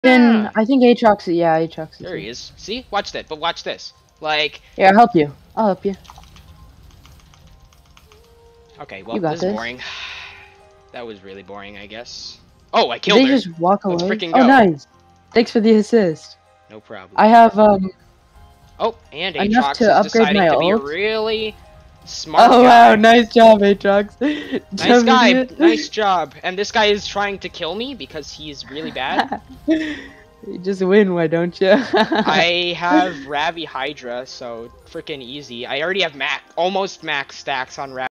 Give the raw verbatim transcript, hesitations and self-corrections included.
Then I think Aatrox. Yeah, Aatrox. There he is. See? Watch that. But watch this. Like. Yeah, I'll help you. I'll help you. Okay, well, You got this is this. boring. That was really boring, I guess. Oh, I killed Did her. they just walk away? Let's freaking Oh, go. nice. Thanks for the assist. No problem. I have um. Oh, and enough Aatrox to is upgrade deciding my to be a ult. really smart Oh guy. wow, nice job, Aatrox. Nice guy, nice job. And this guy is trying to kill me because he's really bad. You just win, why don't you? I have Ravi Hydra, so freaking easy. I already have max, almost max stacks on Ravi.